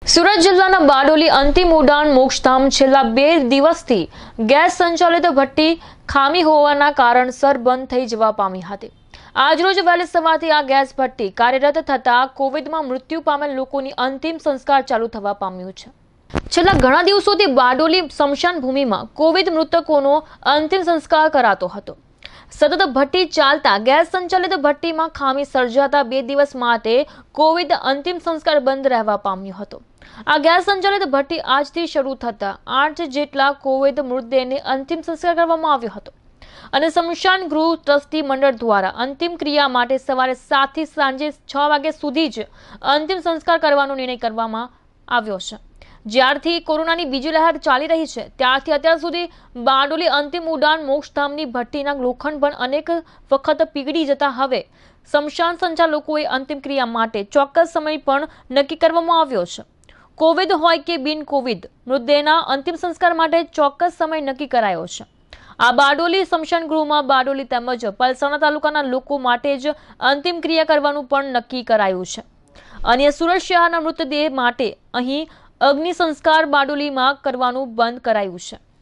સુરત જિલ્લાના બારડોલી અંતિમ ઉડાન મોક્ષધામ છેલ્લા 2 દિવસથી ગેસ સંચાલિત ભઠ્ઠી ખામી હોવાના કારણસર બંધ થઈ જવા પામી હતી। આજરોજ વહેલી સવારથી આ ગેસ ભઠ્ઠી કાર્યરત થતા કોવિડમાં મૃત્યુ પામેલ લોકોની અંતિમ સંસ્કાર ચાલુ થવા પામ્યું છે। છેલ્લા ઘણા દિવસોથી બારડોલી સ્મશાન ભૂમિમાં કોવિડ મૃતકોનો અંતિમ સંસ્કાર કરાતો હતો। સતત ભઠ્ઠી ચાલતા ગેસ સંચાલિત ભઠ્ઠીમાં ખામી સર્જાતા 2 દિવસ માટે કોવિડ અંતિમ સંસ્કાર બંધ રહેવા પામ્યો હતો। આ ગેસ સંચાલિત ભઠ્ઠી આજથી શરૂ થતા 8 જેટલા કોવિડ મૃતદેહને અંતિમ સંસ્કાર કરવામાં આવ્યો હતો અને સ્મશાન ગૃહ ટ્રસ્ટી મંડળ દ્વારા અંતિમ ક્રિયા માટે સવારે 7 થી સાંજે 6 વાગ્યા સુધી જ અંતિમ સંસ્કાર કરવાનો નિર્ણય કરવામાં આવ્યો છે। જ્યારથી કોરોનાની બીજી લહેર ચાલી રહી છે ત્યારથી અત્યાર સુધી બારડોલી અંતિમ ઉડાન મોક્ષધામની ભઠ્ઠીના લોખંડ પણ અનેક વખત પીગળી જતા હવે સ્મશાન સંચાલકોએ અંતિમ ક્રિયા માટે ચોક્કસ સમય પણ નક્કી કરવામાં આવ્યો છે। કોવિડ હોય કે બિન કોવિડ મૃતદેહના અંતિમ સંસ્કાર માટે ચોક્કસ સમય નક્કી કરાયો છે। આ બારડોલી સ્મશાન ગૃહમાં બારડોલી તેમજ પલસાણા તાલુકાના લોકો માટે જ અંતિમ ક્રિયા કરવાનું પણ નક્કી કરાયું છે। અન્ય સુરત શહેરના મૃતદેહ માટે અહીં અગ્નિ સંસ્કાર બારડોલીમાં કરવાનું બંધ કરાયું છે।